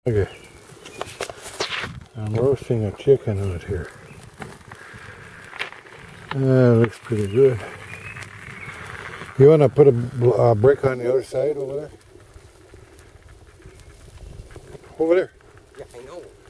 Okay. I'm roasting a chicken out here. Looks pretty good. You want to put a brick on the other side over there? Over there. Yeah, I know.